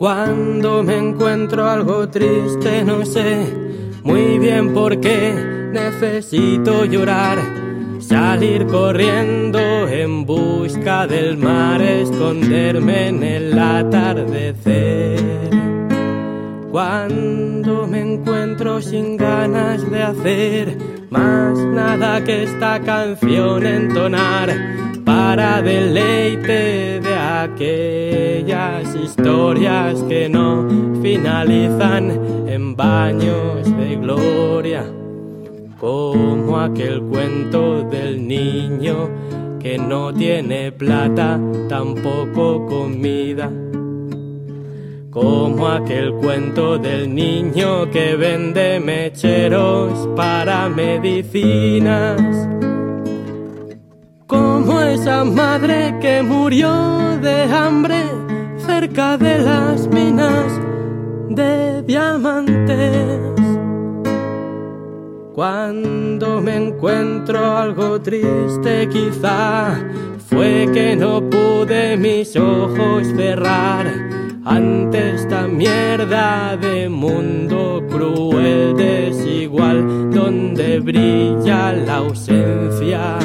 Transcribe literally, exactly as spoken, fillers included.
Cuando me encuentro algo triste no sé muy bien por qué necesito llorar, salir corriendo en busca del mar, esconderme en el atardecer. Cuando me encuentro sin ganas de hacer más nada que esta canción entonar, para deleite de aquellas historias que no finalizan en baños de gloria, como aquel cuento del niño que no tiene plata, tampoco comida, como aquel cuento del niño que vende mecheros para medicinas, como esa madre que murió de hambre cerca de las minas de diamantes. Cuando me encuentro algo triste, quizá fue que no pude mis ojos cerrar ante esta mierda de mundo cruel, desigual, donde brilla la ausencia.